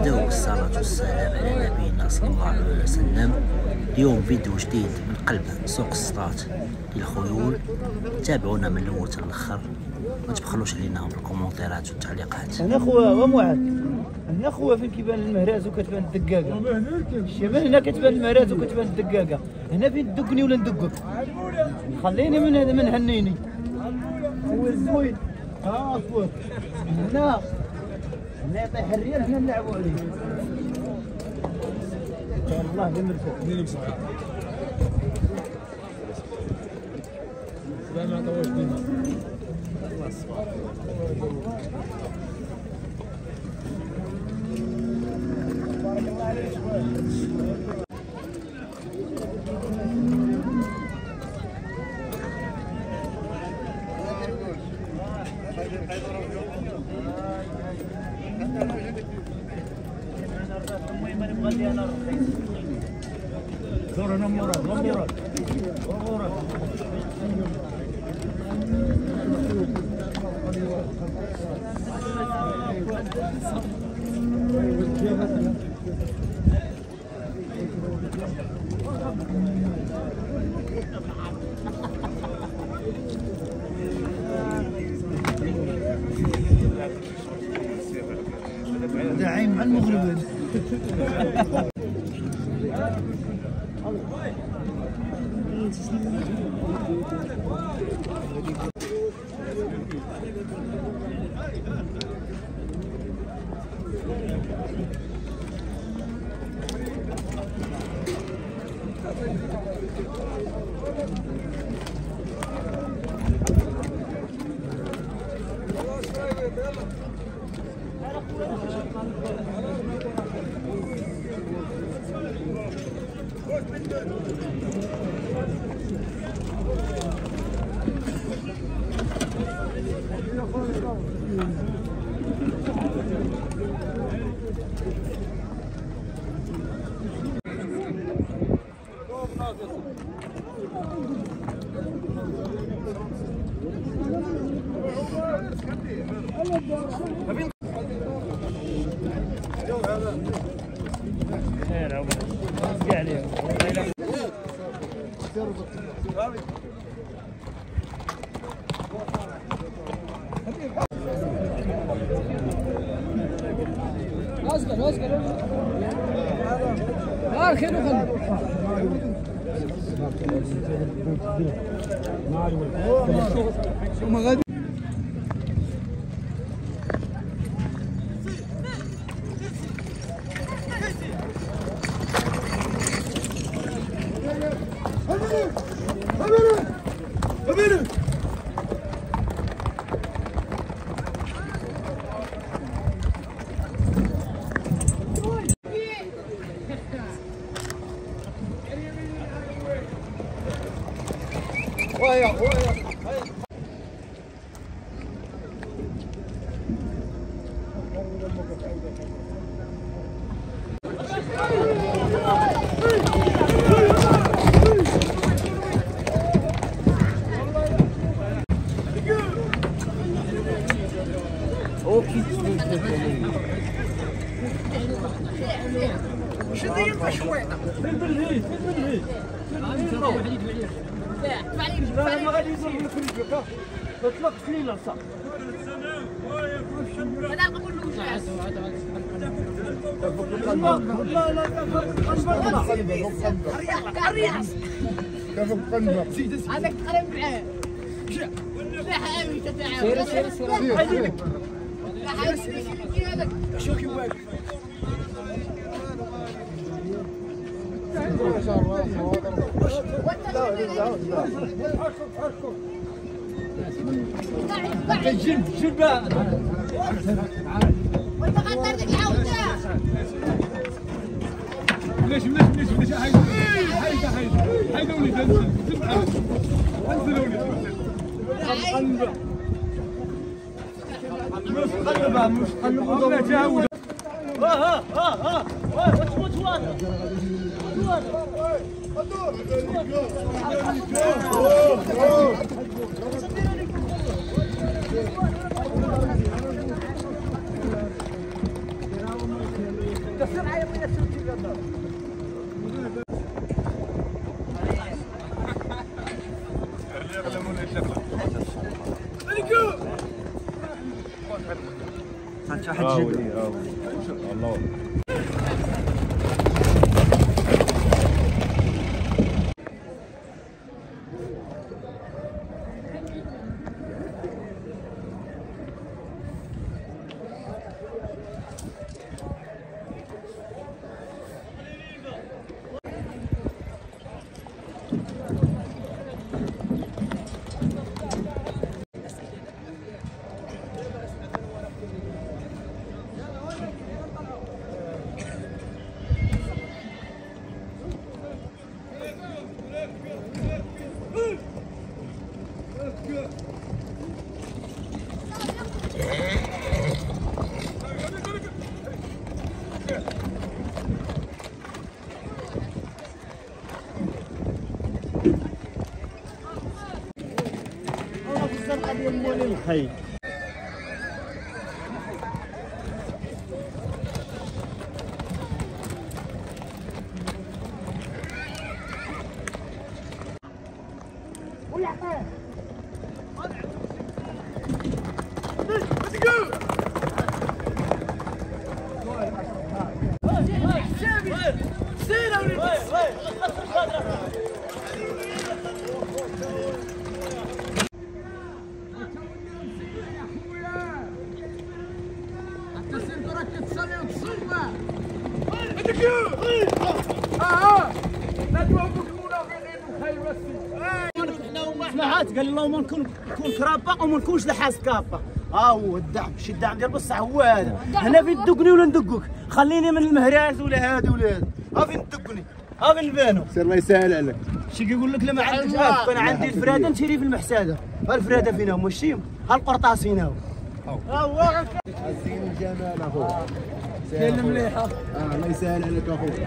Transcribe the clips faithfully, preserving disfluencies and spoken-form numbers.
وحده والصلاة والسلام على نبينا صلى الله عليه وسلم. اليوم فيديو جديد من قلب سوق السطات للخيول. تابعونا من الاول حتى الاخر، ما تبخلوش علينا بالكومونتيرات والتعليقات. هنا خويا غموعد، هنا خويا فين كيبان المهراز وكتبان الدقاقه. الشمال هنا كتبان المهراز وكتبان الدقاقه. هنا فين تدقني ولا ندقك؟ خليني من هذا من هنيني خويا الزوين. ها خويا هنا هنا يطيح الريال، هنا نلعبوا عليه. الله يمرسك مين يمسك لا ما عطاوش ديما الله الصباح. بارك الله عليك زور هنا مرة مرة مرة داعم مع المغرب. خير عمر مسقي عليهم. اسكر اسكر لا خير وخلي ويا ويا شنو يبغى شويطه فين بالهي فين بالهي لا ما غادي يزور لك رجلك تطلق سليله صح. هذا نقول له واش لا لا الرياض كيف قنبه زيد هذاك تقرب معاه لا حامي تتعاون سير سير سير لا حامي هذاك شوف كيف واقف ما شاء الله. جيب جيب وانت غدرتك العوده. ليش ليش ليش ليش حيد حيد حيد حيدوني تنزل انزلوني قلبه مش قلبه مش قلبه جاود. ها ها ها ها وتموت وانا صارت واحد جد الله الخيل سمعت قال اللهم نكون نكون كرابه وما نكونش لحاس كابه. ها هو الدعم، شي الدعم ديال بصح هو هذا. هنا فين تدقني ولا ندقك، خليني من المهراس ولا هادي ولا هادي. ها فين تدقني، ها فين نبانو. سير الله يسهل عليك. شي كيقول لك لا ما عندكش هاك، انا عندي الفراده نشري في المحساده. ها الفراده فين هما الشيم، ها القرطاس فين هو. ها هو الزين والجمال اخويا. كاين المليحه. اه الله يسهل عليك اخويا.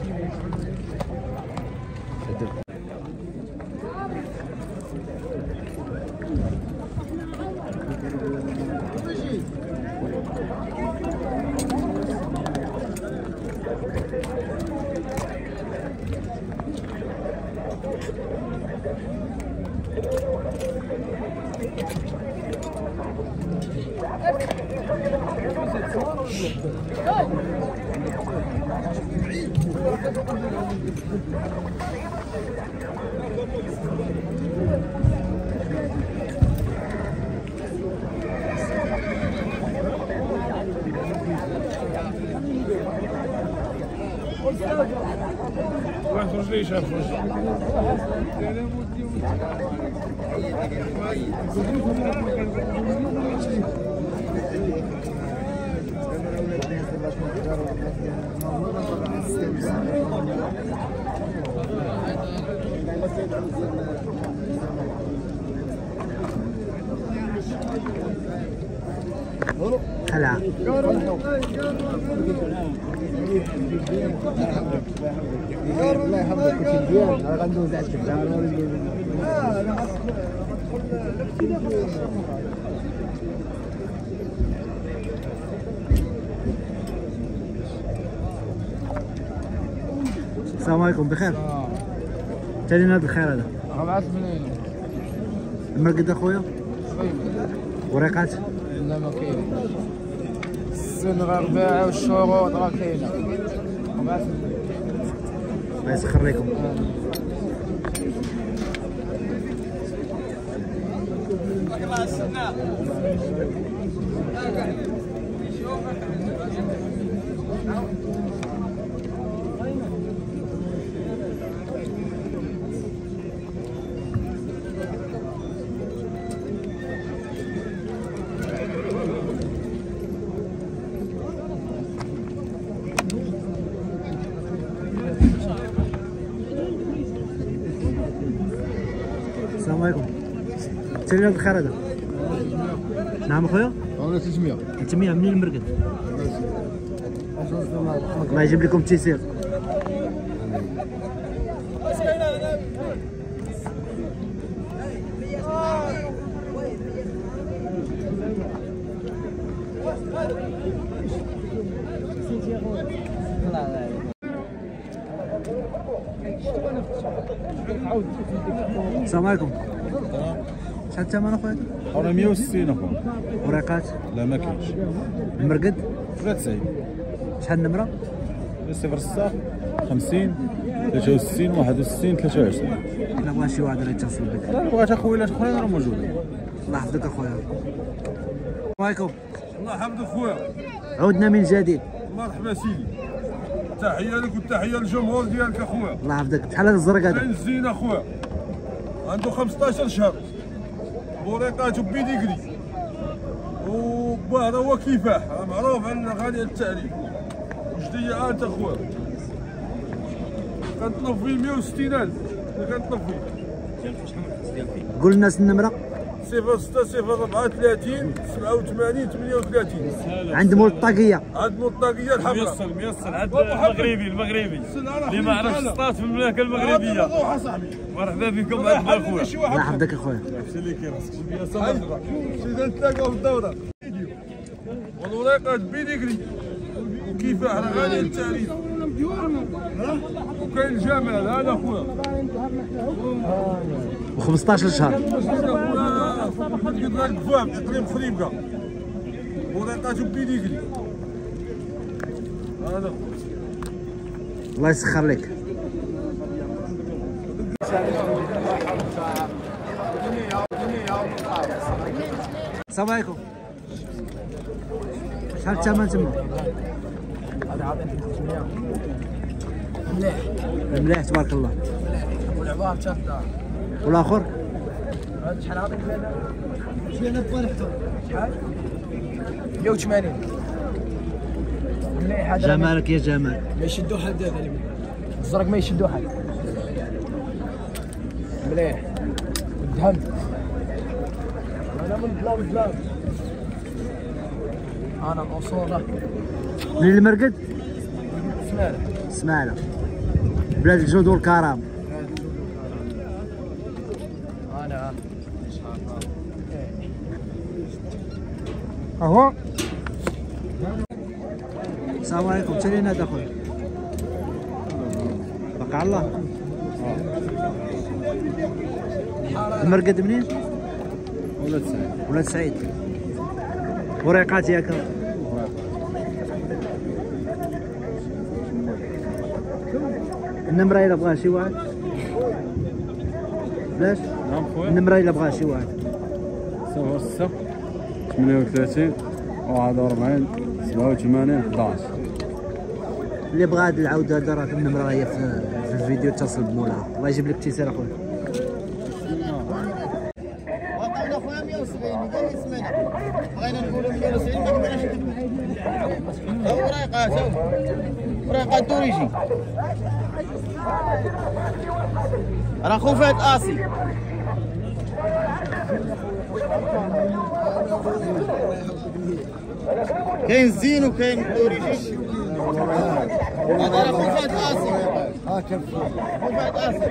ما تخرجليش اخرج. هلا الله يحفظك كلشي مزيان. راه غندوز على الدار. السلام عليكم. بخير؟ تالينا هذا الخير هذا خلاص منين؟ المرقد اخويا وريقات؟ لا ما كاين. السن غير باعه والشروط راه كاينه. خلاص الله يسخر لكم. الله يسلمك. السلام عليكم. تالينا الخير هذا؟ نعم اخويا؟ انا ثلاثمية. ثلاثمية منين المرقد؟ الله يجيب لكم التيسير. السلام عليكم. شحال الثمن اخويا؟ راه مية وستين اخويا. وريقات؟ لا ما كاينش. المرقد؟ ثلاثة وتسعين. شحال النمره؟ صفر ستة خمسين ثلاثة وستين واحد وستين ثلاثة وعشرين. الا بغى شي واحد راه يتصل بك. لا بغات اخويا اخرين راه موجودين. الله يحفظك اخويا. السلام عليكم. الله يحفظك خويا. عودنا من جديد. مرحبا سيدي. تحيه لك وتحيه للجمهور ديالك اخويا. الله يحفظك. شحال هذا الزرق هذا؟ كاين زين اخويا. عنده خمسطاش شهر. وريقاته بيديكري. وباه هو كفاح، معروف عندنا غالي التعريف. وجديه انت اخويا. كنطلب فيه مية وستين ألف. كنطلب فيه. قول للناس النمره. صفر ستة صفر أربعة ثلاثين سبعة وثمانين ثمانية وثلاثين. عند مول الطاقيه. عند مطاقيه الحمراء. ميسر ميسر عند المغربي المغربي اللي ما عرفش الصطاد في المملكه المغربيه. روح صاحبي. مرحبا بكم عندنا اخويا. الله يحفظك اخويا. سيدي نتلاقاو في الدوره. والوريقات بيديكري وكيفاح راه غالي التعريف. وكاين الجمال هذا اخويا. و15 شهر. قلت لك فاهم اقليم خريبكا. وريقاته بيديكري. هذا الله يسخر لك. السلام عليكم. شحال الثمن تما؟ هذا عاطيني خمسمية. مليح مليح تبارك الله. والعبار شده. والاخر؟ هذا شحال عاطيك هذا؟ شحال بطريقته؟ شحال؟ مية وثمانين. مليح هذا. جمالك يا جمال. ما يشدو حد هذا الزرق ما يشدو حد. مليح. الدهم. انا من بلاد بلاد. انا الاسطوره. من المرقد؟ سماله. سماله. بلاد الجود والكرم. انا اهو. السلام عليكم. تالينا هذا اخويا. بقى الله. المرقد منين؟ ولاد سعيد. ولاد سعيد. وريقات ياك؟ النمره الا بغاها شي واحد. بلاش؟ نعم خويا. النمره الا بغاها شي واحد. صفر ستة ثمانية وثلاثين واحد وأربعين سبعة وثمانين أحد. اللي بغى هاد العوده هذا راه النمره هي في, في الفيديو اتصل بمولاها. الله يجيب لك التيسير اخويا. وقعنا خويا مية وسبعين قال لي سمعنا بغينا نقولوا مية وسبعين ما قدرناش نكمل. هو وريقات هو وريقات دوريجي راه خوفات اسي. كاين زين وكاين دوريجي. هذا راه خوفات اسي. ها كيف خوفات اسي.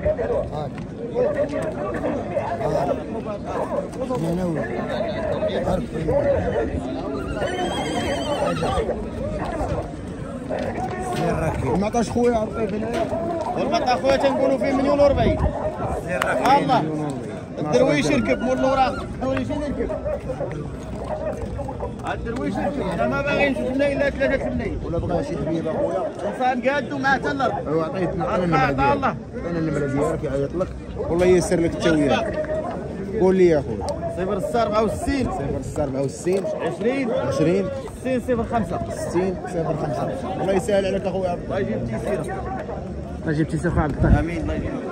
ما عطاش خويا عطيه هنايا. والبقى خويا تنقولوا فيه مليون وأربعين. الله الدرويش يركب مول الاوراق. الدرويش يركب. الدرويش يركب. انا ما باغي نشوف لنا الا ثلاثة الملايين. ولا بغى شي حبيب اخويا. انسان قادو مع حتى الارض. ايوا عطيتنا انا النمره ديالك. انا النمره ديالك يعيط لك والله ييسر لك التويات. قول لي يا خويا. صفر ستة أربعة وستين صفر ستة أربعة وستين عشرين عشرين ستين صفر خمسة ستين صفر خمسة. الله يسهل عليك اخويا. الله يجيب تيسير. الله يجيب تيسير خويا عبد الطاهر. امين الله يجيب.